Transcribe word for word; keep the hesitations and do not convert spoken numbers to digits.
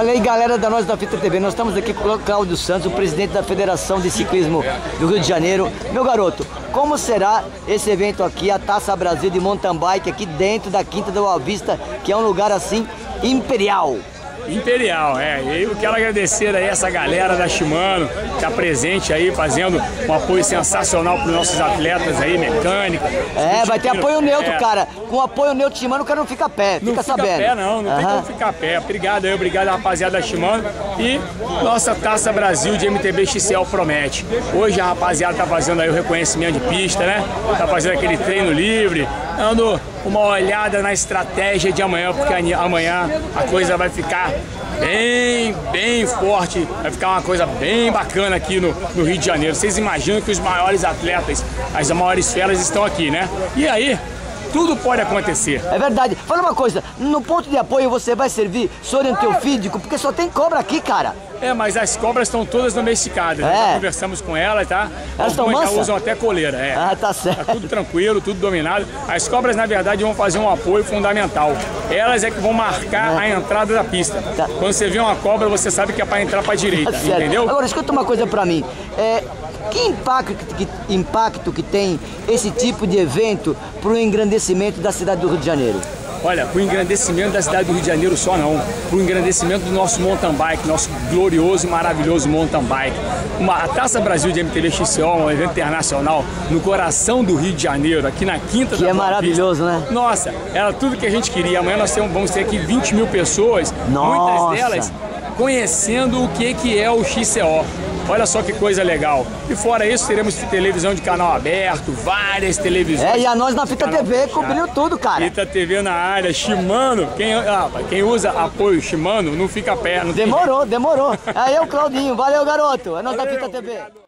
Fala aí, galera da Nós da Fita T V, nós estamos aqui com o Cláudio Santos, o presidente da Federação de Ciclismo do Rio de Janeiro. Meu garoto, como será esse evento aqui, a Taça Brasil de Mountain Bike, aqui dentro da Quinta da Boa Vista, que é um lugar assim, imperial? Imperial, é. E eu quero agradecer aí essa galera da Shimano que está presente aí, fazendo um apoio sensacional para os nossos atletas aí, mecânica. É, vai ter apoio neutro, é. cara. Com apoio neutro Shimano, o cara não fica a pé, não fica fica sabendo. Pé, não, não uhum. tem como ficar a pé. Obrigado aí, obrigado rapaziada da Shimano. E nossa Taça Brasil de M T B X C L promete. Hoje a rapaziada tá fazendo aí o reconhecimento de pista, né? Tá fazendo aquele treino livre, dando uma olhada na estratégia de amanhã, porque amanhã a coisa vai ficar bem, bem forte, vai ficar uma coisa bem bacana aqui no, no Rio de Janeiro. Vocês imaginam que os maiores atletas, as maiores feras estão aqui, né? E aí, tudo pode acontecer. É verdade. Fala uma coisa, no ponto de apoio você vai servir soro antiofídico, porque só tem cobra aqui, cara. É, mas as cobras estão todas domesticadas. É. Já conversamos com elas, tá? Elas estão mansas? Já usam até coleira, é. Ah, tá certo. Tá tudo tranquilo, tudo dominado. As cobras, na verdade, vão fazer um apoio fundamental. Elas é que vão marcar é. a entrada da pista. Tá. Quando você vê uma cobra, você sabe que é para entrar para direita, tá, entendeu? Agora, escuta uma coisa pra mim. É, que impacto que, que impacto que tem esse tipo de evento para o engrandecimento da cidade do Rio de Janeiro? Olha, para o engrandecimento da cidade do Rio de Janeiro só não, para o engrandecimento do nosso mountain bike, nosso glorioso e maravilhoso mountain bike. Uma, a Taça Brasil de M T B X C L, um evento internacional no coração do Rio de Janeiro, aqui na Quinta da Boa Vista. Que é maravilhoso, né? Nossa, era tudo que a gente queria. Amanhã nós temos, vamos ter aqui vinte mil pessoas, Nossa. muitas delas conhecendo o que, que é o X C O. Olha só que coisa legal. E fora isso, teremos televisão de canal aberto, várias televisões. É, e a Nós na Fita T V cobriu tudo, cara. Fita T V na área, Shimano. Quem, ah, quem usa apoio Shimano não fica a pé. Não demorou, demorou. Aí é o Claudinho. Valeu, garoto. É Nós da Fita T V. Obrigado.